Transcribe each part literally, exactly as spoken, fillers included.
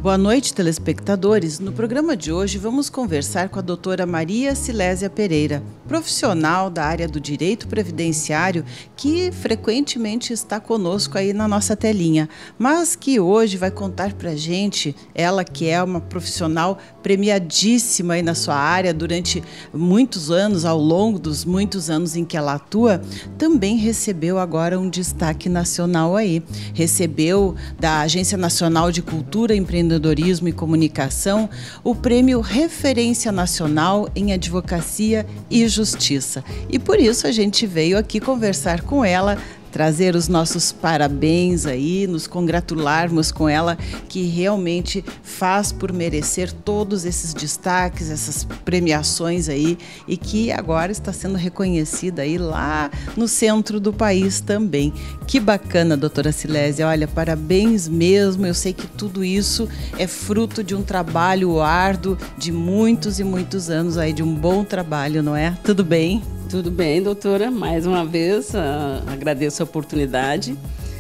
Boa noite, telespectadores. No programa de hoje vamos conversar com a doutora Maria Silésia Pereira, profissional da área do direito previdenciário, que frequentemente está conosco aí na nossa telinha, mas que hoje vai contar para a gente, ela que é uma profissional premiadíssima aí na sua área durante muitos anos, ao longo dos muitos anos em que ela atua, também recebeu agora um destaque nacional aí. Recebeu da Agência Nacional de Cultura, Empreendedorismo e Comunicação o Prêmio Referência Nacional em Advocacia e Justiça. E por isso a gente veio aqui conversar com ela, trazer os nossos parabéns aí, nos congratularmos com ela, que realmente faz por merecer todos esses destaques, essas premiações aí, e que agora está sendo reconhecida aí lá no centro do país também. Que bacana, doutora Silésia, olha, parabéns mesmo, eu sei que tudo isso é fruto de um trabalho árduo, de muitos e muitos anos aí, de um bom trabalho, não é? Tudo bem? Tudo bem, doutora. Mais uma vez, uh, agradeço a oportunidade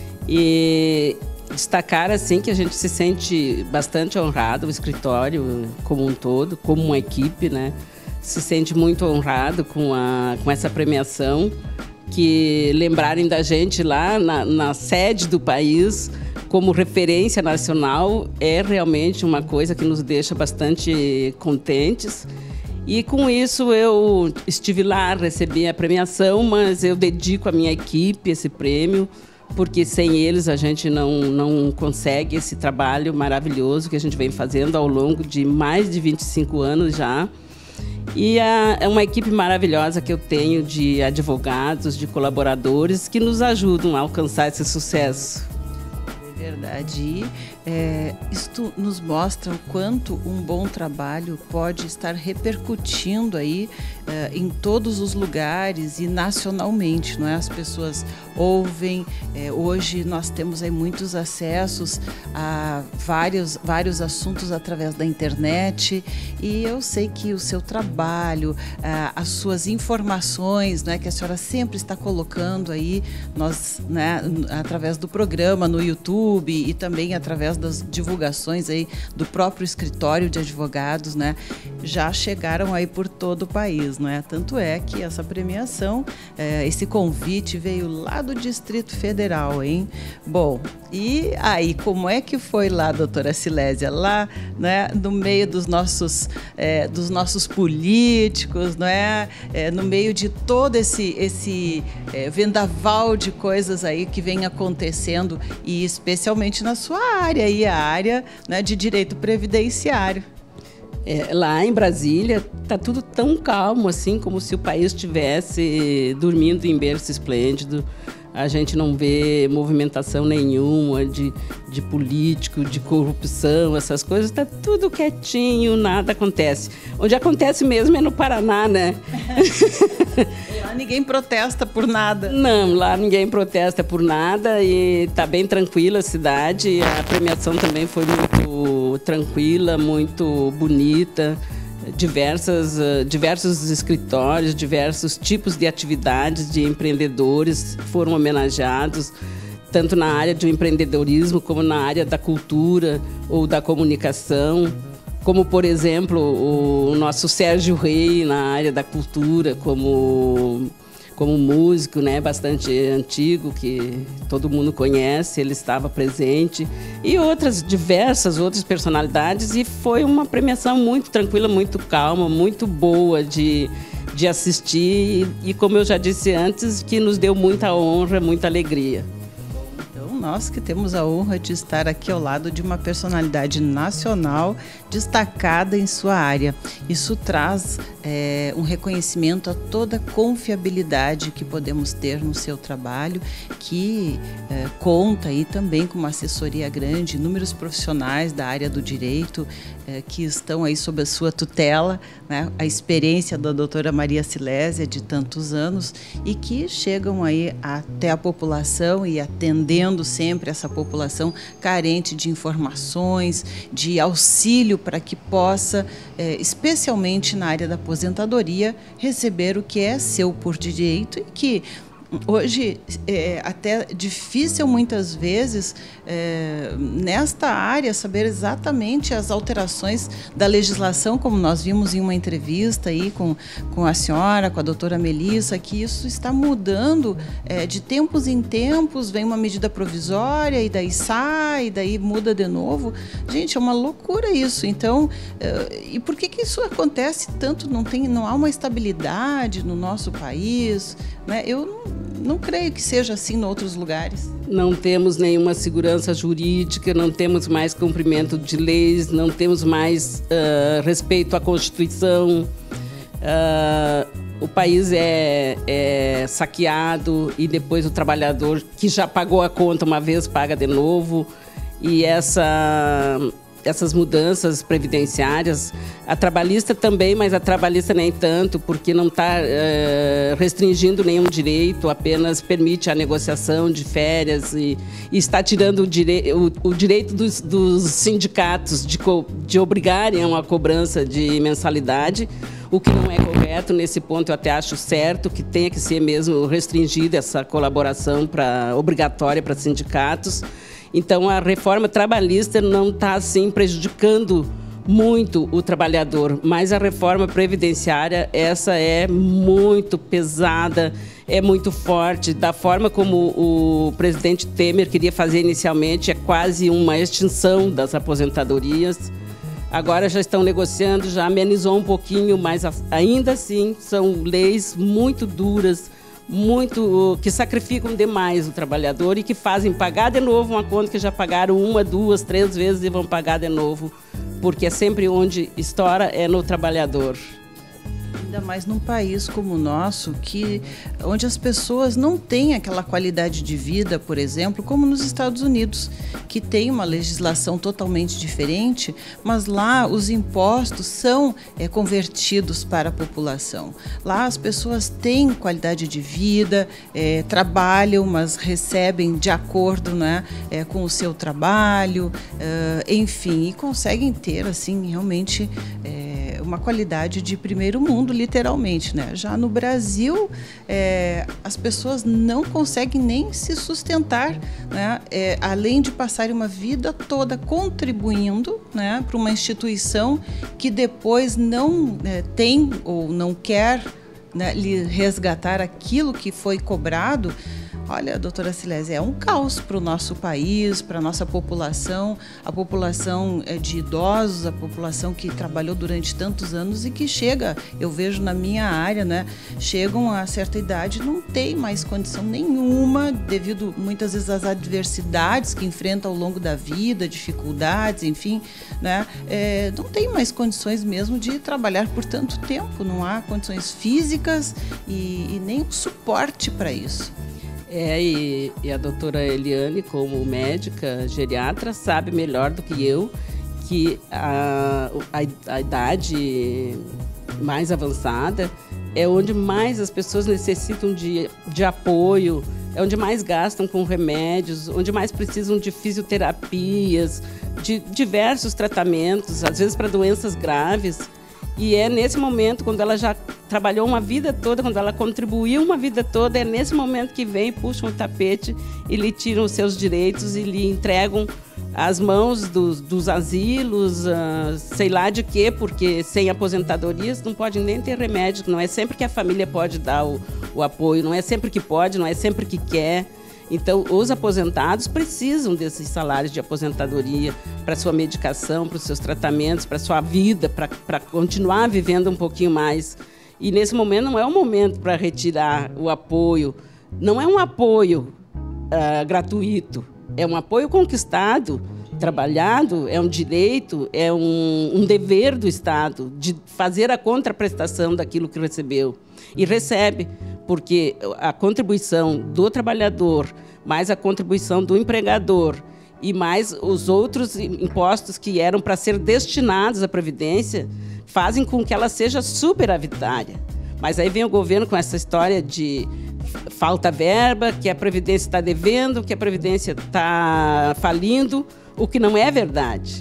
e destacar assim que a gente se sente bastante honrado, o escritório como um todo, como uma equipe, né? Se sente muito honrado com, a, com essa premiação, que lembrarem da gente lá na, na sede do país como referência nacional é realmente uma coisa que nos deixa bastante contentes. E com isso eu estive lá, recebi a premiação, mas eu dedico à minha equipe esse prêmio, porque sem eles a gente não, não consegue esse trabalho maravilhoso que a gente vem fazendo ao longo de mais de vinte e cinco anos já. E a, é uma equipe maravilhosa que eu tenho de advogados, de colaboradores que nos ajudam a alcançar esse sucesso. É verdade. E, é, isto nos mostra o quanto um bom trabalho pode estar repercutindo aí é, em todos os lugares e nacionalmente, não é? As pessoas ouvem, é, hoje nós temos aí muitos acessos a vários, vários assuntos através da internet, e eu sei que o seu trabalho, a, as suas informações, né, que a senhora sempre está colocando aí, nós, né, através do programa no YouTube e também através das divulgações aí do próprio escritório de advogados, né, já chegaram aí por todo o país, não é? Tanto é que essa premiação, é, esse convite veio lá do Distrito Federal, hein? Bom, e aí, como é que foi lá, doutora Silésia? Lá, né, no meio dos nossos, é, dos nossos políticos, não é? É, no meio de todo esse, esse é, vendaval de coisas aí que vem acontecendo, e especialmente na sua área, aí, a área, né, de direito previdenciário. É, lá em Brasília está tudo tão calmo assim, como se o país estivesse dormindo em berço esplêndido. A gente não vê movimentação nenhuma de, de político, de corrupção, essas coisas. Está tudo quietinho, nada acontece. Onde acontece mesmo é no Paraná, né? Lá ninguém protesta por nada. Não, lá ninguém protesta por nada e está bem tranquila a cidade. A premiação também foi muito tranquila, muito bonita. Diversas, diversos escritórios, diversos tipos de atividades de empreendedores foram homenageados, tanto na área do empreendedorismo como na área da cultura ou da comunicação, como, por exemplo, o nosso Sérgio Rei na área da cultura, como, como músico, né, bastante antigo, que todo mundo conhece, ele estava presente, e outras, diversas outras personalidades, e foi uma premiação muito tranquila, muito calma, muito boa de, de assistir, e, e como eu já disse antes, que nos deu muita honra, muita alegria. Nós que temos a honra de estar aqui ao lado de uma personalidade nacional destacada em sua área. Isso traz é, um reconhecimento a toda a confiabilidade que podemos ter no seu trabalho, que é, conta aí também com uma assessoria grande, inúmeros profissionais da área do direito é, que estão aí sob a sua tutela, né? A experiência da doutora Maria Silésia de tantos anos, e que chegam aí até a população e atendendo sempre essa população carente de informações, de auxílio para que possa, é, especialmente na área da aposentadoria, receber o que é seu por direito e que Hoje, é até difícil muitas vezes, é, nesta área, saber exatamente as alterações da legislação, como nós vimos em uma entrevista aí com, com a senhora, com a doutora Melissa, que isso está mudando é, de tempos em tempos, vem uma medida provisória e daí sai, e daí muda de novo. Gente, é uma loucura isso. Então, é, e por que que isso acontece tanto? Não tem, não há uma estabilidade no nosso país, né? Eu não Não creio que seja assim em outros lugares. Não temos nenhuma segurança jurídica, não temos mais cumprimento de leis, não temos mais uh, respeito à Constituição. Uh, o país é, é saqueado e depois o trabalhador que já pagou a conta uma vez paga de novo. E essa... essas mudanças previdenciárias, a trabalhista também, mas a trabalhista nem tanto, porque não está uh, restringindo nenhum direito, apenas permite a negociação de férias e, e está tirando o, direi o, o direito dos, dos sindicatos de, co de obrigarem a uma cobrança de mensalidade, o que não é correto. Nesse ponto eu até acho certo que tenha que ser mesmo restringida essa colaboração pra, obrigatória para sindicatos. Então, a reforma trabalhista não está, assim, prejudicando muito o trabalhador, mas a reforma previdenciária, essa é muito pesada, é muito forte. Da forma como o presidente Temer queria fazer inicialmente, é quase uma extinção das aposentadorias. Agora já estão negociando, já amenizou um pouquinho, mas ainda assim são leis muito duras, muito que sacrificam demais o trabalhador e que fazem pagar de novo uma conta que já pagaram uma, duas, três vezes e vão pagar de novo, porque é sempre onde estoura é no trabalhador. Ainda mais num país como o nosso, que, onde as pessoas não têm aquela qualidade de vida, por exemplo, como nos Estados Unidos, que tem uma legislação totalmente diferente, mas lá os impostos são é, convertidos para a população. Lá as pessoas têm qualidade de vida, é, trabalham, mas recebem de acordo, né, é, com o seu trabalho, é, enfim, e conseguem ter assim realmente é, uma qualidade de primeiro mundo, literalmente, né? Já no Brasil, é, as pessoas não conseguem nem se sustentar, né? É, além de passarem uma vida toda contribuindo, né, para uma instituição que depois não é, tem ou não quer, né, lhe resgatar aquilo que foi cobrado. Olha, doutora Silésia, é um caos para o nosso país, para a nossa população, a população de idosos, a população que trabalhou durante tantos anos e que chega, eu vejo na minha área, né, chegam a certa idade e não tem mais condição nenhuma, devido muitas vezes às adversidades que enfrentam ao longo da vida, dificuldades, enfim, né, é, não tem mais condições mesmo de trabalhar por tanto tempo, não há condições físicas e, e nem suporte para isso. É, e, e a doutora Eliane, como médica geriatra, sabe melhor do que eu que a, a, a idade mais avançada é onde mais as pessoas necessitam de, de apoio, é onde mais gastam com remédios, onde mais precisam de fisioterapias, de diversos tratamentos, às vezes para doenças graves. E é nesse momento, quando ela já trabalhou uma vida toda, quando ela contribuiu uma vida toda, é nesse momento que vem, puxam o tapete e lhe tiram os seus direitos e lhe entregam as mãos dos, dos asilos, uh, sei lá de quê, porque sem aposentadorias não pode nem ter remédio, não é sempre que a família pode dar o, o apoio, não é sempre que pode, não é sempre que quer. Então, os aposentados precisam desses salários de aposentadoria para sua medicação, para os seus tratamentos, para sua vida, para continuar vivendo um pouquinho mais. E nesse momento não é o momento para retirar o apoio. Não é um apoio uh, gratuito, é um apoio conquistado, trabalhado, é um direito, é um, um dever do Estado de fazer a contraprestação daquilo que recebeu. E recebe, porque a contribuição do trabalhador, mais a contribuição do empregador e mais os outros impostos que eram para ser destinados à Previdência, fazem com que ela seja superavitária. Mas aí vem o governo com essa história de falta verba, que a Previdência está devendo, que a Previdência está falindo, o que não é verdade.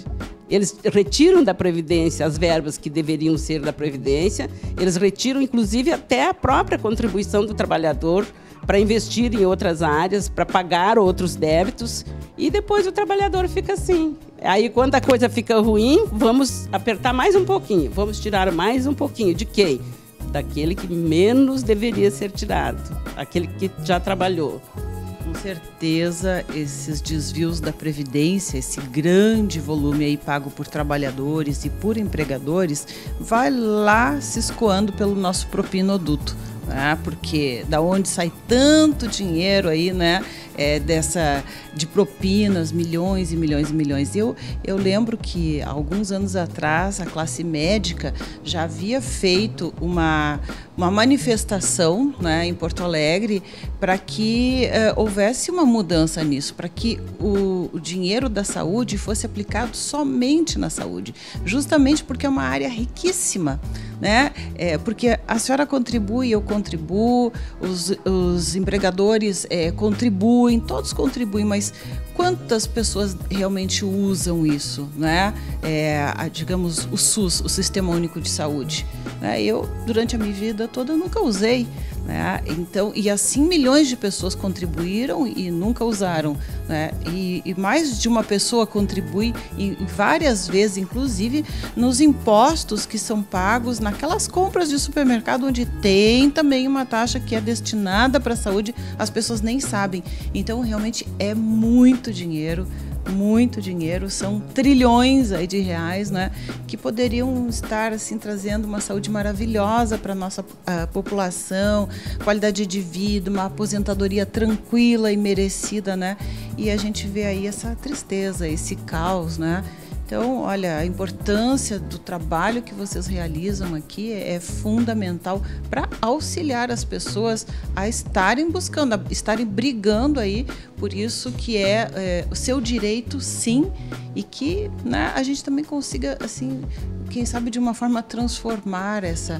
Eles retiram da Previdência as verbas que deveriam ser da Previdência, eles retiram, inclusive, até a própria contribuição do trabalhador para investir em outras áreas, para pagar outros débitos, e depois o trabalhador fica assim. Aí, quando a coisa fica ruim, vamos apertar mais um pouquinho, vamos tirar mais um pouquinho. De quem? Daquele que menos deveria ser tirado, aquele que já trabalhou. Com certeza, esses desvios da Previdência, esse grande volume aí pago por trabalhadores e por empregadores, vai lá se escoando pelo nosso propinoduto, né? Porque da onde sai tanto dinheiro aí, né? É, dessa, de propinas, milhões e milhões e milhões. Eu, eu lembro que, alguns anos atrás, a classe médica já havia feito uma, uma manifestação, né, em Porto Alegre para que uh, houvesse uma mudança nisso, para que o, o dinheiro da saúde fosse aplicado somente na saúde, justamente porque é uma área riquíssima, né? É, porque a senhora contribui, eu contribuo, os, os empregadores é, contribuem, todos contribuem, mas quantas pessoas realmente usam isso, né? É, a, digamos, o SUS, o Sistema Único de Saúde, né? Eu, durante a minha vida toda, nunca usei, né? Então, e assim milhões de pessoas contribuíram e nunca usaram, né? E, e mais de uma pessoa contribui e várias vezes, inclusive, nos impostos que são pagos naquelas compras de supermercado onde tem também uma taxa que é destinada para a saúde, as pessoas nem sabem. Então, realmente é muito dinheiro, muito dinheiro, são trilhões aí de reais, né, que poderiam estar assim trazendo uma saúde maravilhosa para a nossa a população, qualidade de vida, uma aposentadoria tranquila e merecida, né? E a gente vê aí essa tristeza, esse caos, né? Então, olha, a importância do trabalho que vocês realizam aqui é fundamental para auxiliar as pessoas a estarem buscando, a estarem brigando aí por isso que é, é o seu direito, sim, e que, né, a gente também consiga, assim, quem sabe de uma forma transformar essa,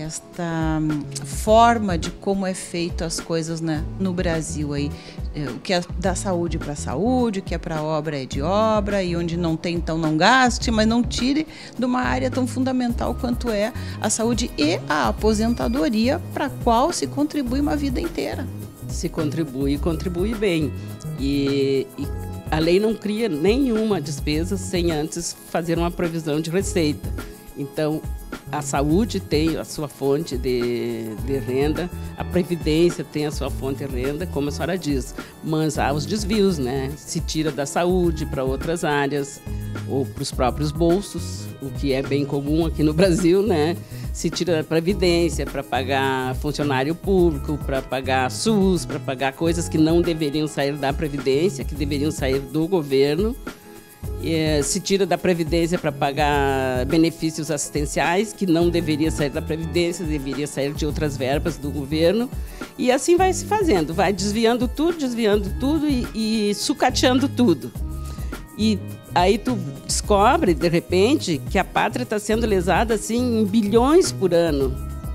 esta forma de como é feito as coisas, né, no Brasil aí. O que é da saúde para saúde, o que é para obra é de obra, e onde não tem, então não gaste, mas não tire de uma área tão fundamental quanto é a saúde e a aposentadoria, para a qual se contribui uma vida inteira. Se contribui e contribui bem. E, e a lei não cria nenhuma despesa sem antes fazer uma previsão de receita. Então, a saúde tem a sua fonte de, de renda, a Previdência tem a sua fonte de renda, como a senhora diz, mas há os desvios, né? Se tira da saúde para outras áreas, ou para os próprios bolsos, o que é bem comum aqui no Brasil, né? Se tira da Previdência para pagar funcionário público, para pagar SUS, para pagar coisas que não deveriam sair da Previdência, que deveriam sair do governo. E, se tira da Previdência para pagar benefícios assistenciais, que não deveria sair da Previdência, deveria sair de outras verbas do governo. E assim vai se fazendo, vai desviando tudo, desviando tudo e, e sucateando tudo. E aí tu descobre, de repente, que a pátria está sendo lesada assim, em bilhões por ano.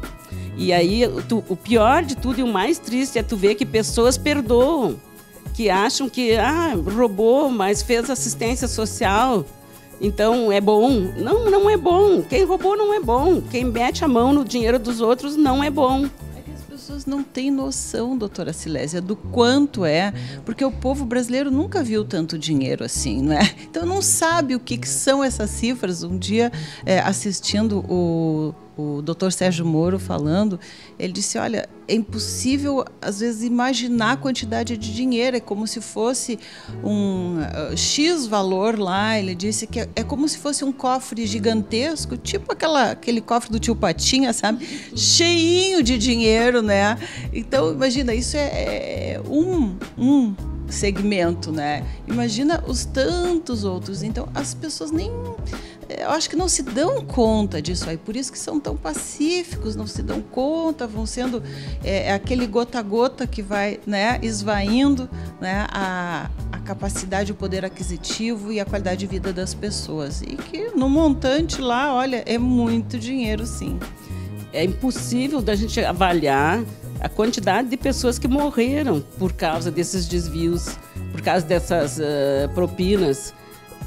E aí tu, o pior de tudo e o mais triste é tu ver que pessoas perdoam, que acham que ah, roubou, mas fez assistência social, então é bom. Não, não é bom. Quem roubou não é bom. Quem mete a mão no dinheiro dos outros não é bom. É que as pessoas não têm noção, doutora Silésia, do quanto é, porque o povo brasileiro nunca viu tanto dinheiro assim, não é? Então não sabe o que, que são essas cifras. Um dia, é, assistindo o... o doutor Sérgio Moro falando, ele disse, olha, é impossível, às vezes, imaginar a quantidade de dinheiro, é como se fosse um uh, X valor lá, ele disse que é, é como se fosse um cofre gigantesco, tipo aquela, aquele cofre do tio Patinha, sabe? Cheinho de dinheiro, né? Então, imagina, isso é, é um, um segmento, né? Imagina os tantos outros. Então, as pessoas nem... eu acho que não se dão conta disso aí, por isso que são tão pacíficos, não se dão conta, vão sendo é, aquele gota a gota que vai, né, esvaindo, né, a, a capacidade, o poder aquisitivo e a qualidade de vida das pessoas. E que no montante lá, olha, é muito dinheiro, sim. É impossível da gente avaliar a quantidade de pessoas que morreram por causa desses desvios, por causa dessas uh, propinas.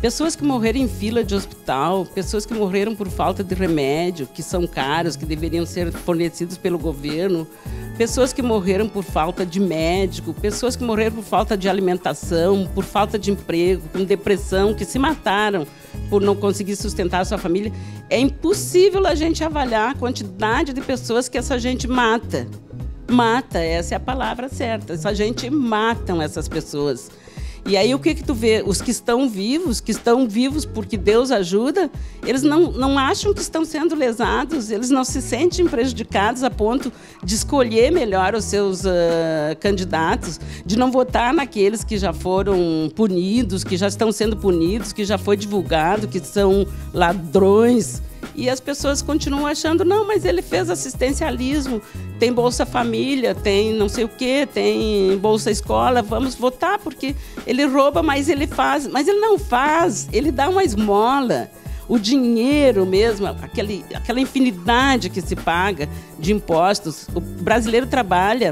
Pessoas que morreram em fila de hospital, pessoas que morreram por falta de remédio, que são caros, que deveriam ser fornecidos pelo governo, pessoas que morreram por falta de médico, pessoas que morreram por falta de alimentação, por falta de emprego, com depressão, que se mataram por não conseguir sustentar a sua família. É impossível a gente avaliar a quantidade de pessoas que essa gente mata. Mata, essa é a palavra certa. Essa gente matam essas pessoas. E aí o que que tu vê? Os que estão vivos, que estão vivos porque Deus ajuda, eles não, não acham que estão sendo lesados, eles não se sentem prejudicados a ponto de escolher melhor os seus uh, candidatos, de não votar naqueles que já foram punidos, que já estão sendo punidos, que já foi divulgado, que são ladrões. E as pessoas continuam achando, não, mas ele fez assistencialismo, tem Bolsa Família, tem não sei o quê, tem Bolsa Escola, vamos votar porque ele rouba, mas ele faz. Mas ele não faz, ele dá uma esmola. O dinheiro mesmo, aquele, aquela infinidade que se paga de impostos. O brasileiro trabalha,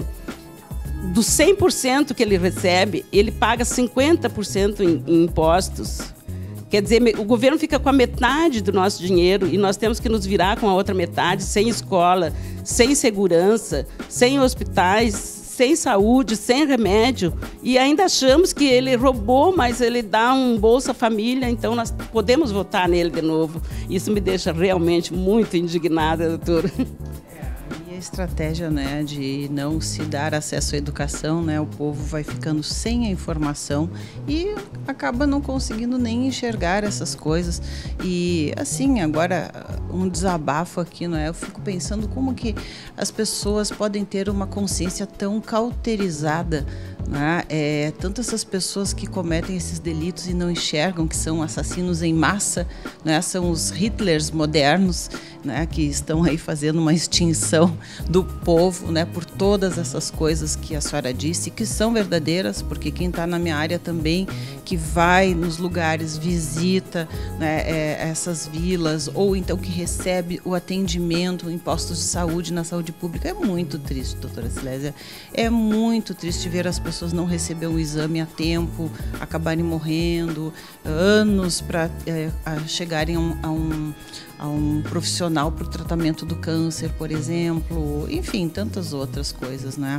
do cem por cento que ele recebe, ele paga cinquenta por cento em, em impostos. Quer dizer, o governo fica com a metade do nosso dinheiro e nós temos que nos virar com a outra metade, sem escola, sem segurança, sem hospitais, sem saúde, sem remédio. E ainda achamos que ele roubou, mas ele dá um Bolsa Família, então nós podemos votar nele de novo. Isso me deixa realmente muito indignada, doutora. E a estratégia, né, de não se dar acesso à educação, né, o povo vai ficando sem a informação e acaba não conseguindo nem enxergar essas coisas. E assim, agora um desabafo aqui, não é? Eu fico pensando como que as pessoas podem ter uma consciência tão cauterizada, né? É, tanto essas pessoas que cometem esses delitos e não enxergam que são assassinos em massa, né? São os Hitlers modernos, né? Que estão aí fazendo uma extinção do povo, né? Por todas essas coisas que a senhora disse, que são verdadeiras, porque quem está na minha área também, que vai nos lugares, visita, né, é, essas vilas, ou então que recebe o atendimento em postos de saúde, na saúde pública. É muito triste, doutora Silésia. É muito triste ver as pessoas não receberem o exame a tempo, acabarem morrendo, anos para é, chegarem a um, a um a um profissional para o tratamento do câncer, por exemplo, enfim, tantas outras coisas, né?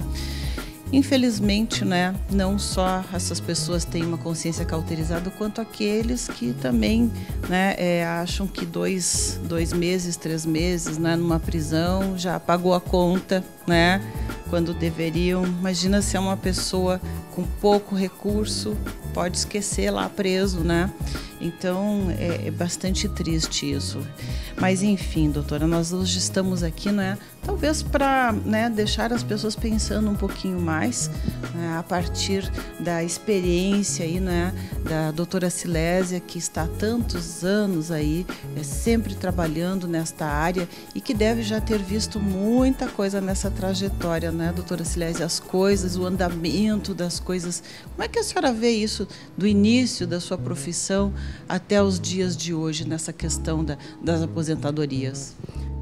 Infelizmente, né, não só essas pessoas têm uma consciência cauterizada, quanto aqueles que também, né, é, acham que dois, dois meses, três meses, né, numa prisão já pagou a conta, né, quando deveriam. Imagina se é uma pessoa com pouco recurso, pode esquecer lá preso, né? Então, é, é bastante triste isso. Mas, enfim, doutora, nós hoje estamos aqui, né, talvez para, né, deixar as pessoas pensando um pouquinho mais, né, a partir da experiência aí, né, da doutora Silésia, que está há tantos anos aí, é, sempre trabalhando nesta área e que deve já ter visto muita coisa nessa trajetória, né, doutora Silésia? As coisas, o andamento das coisas. Como é que a senhora vê isso do início da sua profissão até os dias de hoje, nessa questão da, das aposentadorias?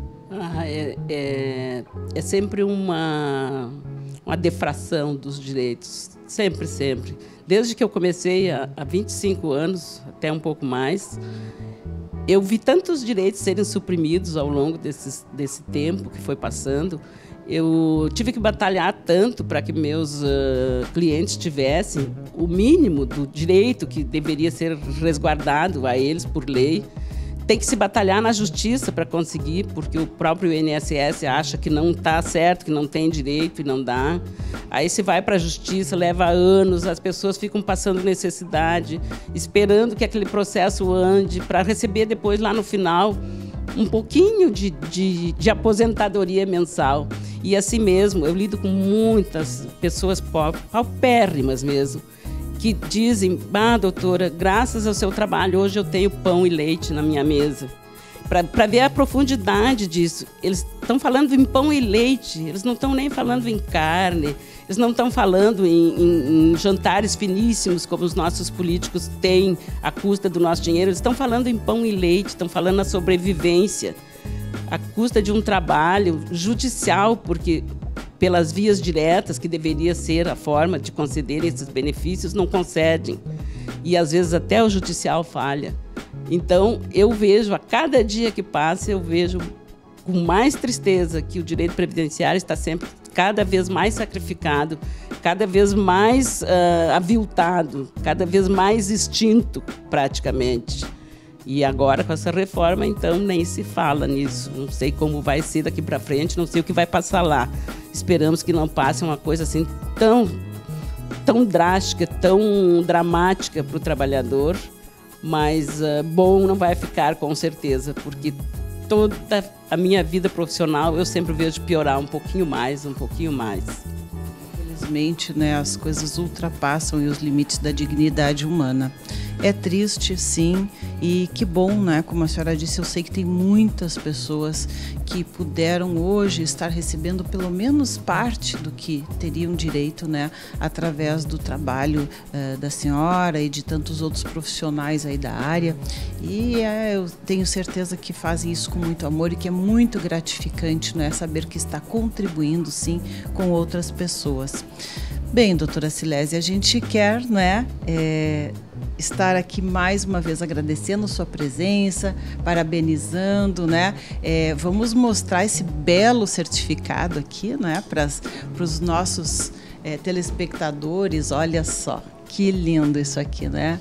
Ah, é, é, é sempre uma, uma defração dos direitos, sempre, sempre. Desde que eu comecei há, há vinte e cinco anos, até um pouco mais, eu vi tantos direitos serem suprimidos ao longo desses, desse tempo que foi passando. Eu tive que batalhar tanto para que meus uh, clientes tivessem o mínimo do direito que deveria ser resguardado a eles por lei. Tem que se batalhar na justiça para conseguir, porque o próprio I N S S acha que não está certo, que não tem direito e não dá. Aí se vai para a justiça, leva anos, as pessoas ficam passando necessidade, esperando que aquele processo ande para receber depois, lá no final, um pouquinho de, de, de aposentadoria mensal. E assim mesmo, eu lido com muitas pessoas paupérrimas mesmo, que dizem, ah, doutora, graças ao seu trabalho, hoje eu tenho pão e leite na minha mesa. Para ver a profundidade disso. Eles estão falando em pão e leite, eles não estão nem falando em carne, eles não estão falando em, em, em jantares finíssimos, como os nossos políticos têm à custa do nosso dinheiro. Eles estão falando em pão e leite, estão falando na sobrevivência, à custa de um trabalho judicial, porque pelas vias diretas, que deveria ser a forma de conceder esses benefícios, não concedem. e às vezes até o judicial falha. Então, eu vejo, a cada dia que passa, eu vejo com mais tristeza que o direito previdenciário está sempre cada vez mais sacrificado, cada vez mais uh, aviltado, cada vez mais extinto, praticamente. E agora, com essa reforma, então, nem se fala nisso. Não sei como vai ser daqui para frente, não sei o que vai passar lá. Esperamos que não passe uma coisa assim tão, tão drástica, tão dramática para o trabalhador, mas uh, bom não vai ficar, com certeza, porque toda a minha vida profissional eu sempre vejo piorar um pouquinho mais, um pouquinho mais. Infelizmente, né, as coisas ultrapassam os limites da dignidade humana. É triste, sim, e que bom, né? Como a senhora disse, eu sei que tem muitas pessoas que puderam hoje estar recebendo pelo menos parte do que teriam direito, né? Através do trabalho uh, da senhora e de tantos outros profissionais aí da área. E uh, eu tenho certeza que fazem isso com muito amor e que é muito gratificante, né? Saber que está contribuindo, sim, com outras pessoas. Bem, doutora Silésia, a gente quer, né, é, estar aqui mais uma vez agradecendo sua presença, parabenizando, né? É, vamos mostrar esse belo certificado aqui, né, para os nossos é, telespectadores. Olha só, que lindo isso aqui, né?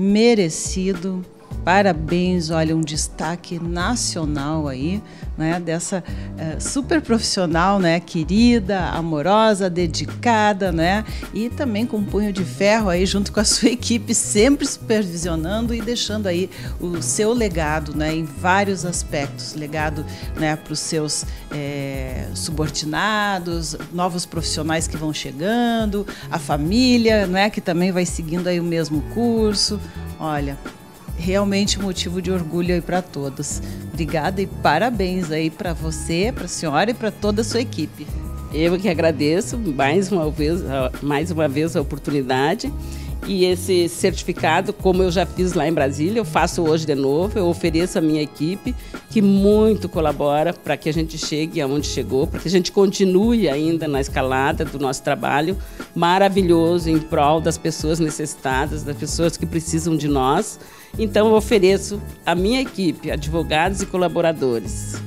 Merecido. Parabéns, olha, um destaque nacional aí, né, dessa uh, super profissional, né, querida, amorosa, dedicada, né, e também com um punho de ferro aí junto com a sua equipe, sempre supervisionando e deixando aí o seu legado, né, em vários aspectos, legado, né, para os seus é, subordinados, novos profissionais que vão chegando, a família, né, que também vai seguindo aí o mesmo curso. Olha, realmente motivo de orgulho aí para todos. Obrigada e parabéns aí para você, para a senhora e para toda a sua equipe. Eu que agradeço mais uma vez, mais uma vez a oportunidade. E esse certificado, como eu já fiz lá em Brasília, eu faço hoje de novo, eu ofereço à minha equipe, que muito colabora para que a gente chegue aonde chegou, para que a gente continue ainda na escalada do nosso trabalho maravilhoso em prol das pessoas necessitadas, das pessoas que precisam de nós. Então, eu ofereço à minha equipe, advogados e colaboradores.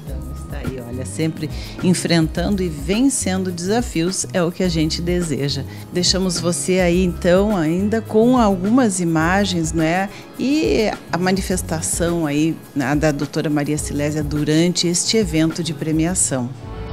Aí, olha, sempre enfrentando e vencendo desafios é o que a gente deseja. Deixamos você aí, então, ainda com algumas imagens, né? E a manifestação aí, né, da doutora Maria Silésia durante este evento de premiação.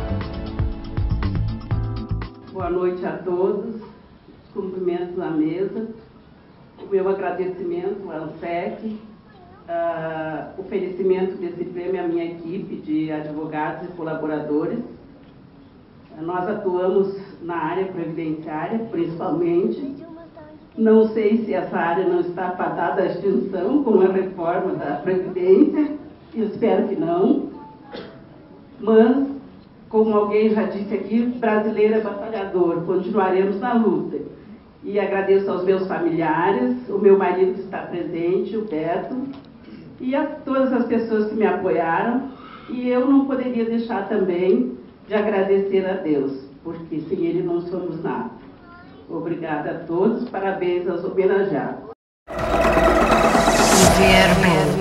Boa noite a todos, cumprimentos à mesa, o meu agradecimento ao S E C, Uh, oferecimento desse prêmio à minha equipe de advogados e colaboradores. Uh, nós atuamos na área previdenciária, principalmente. Não sei se essa área não está fadada à extinção com a reforma da Previdência, espero que não. Mas, como alguém já disse aqui, brasileiro é batalhador, continuaremos na luta. E agradeço aos meus familiares, o meu marido que está presente, o Beto, e a todas as pessoas que me apoiaram, e eu não poderia deixar também de agradecer a Deus, porque sem Ele não somos nada. Obrigada a todos, parabéns aos homenageados.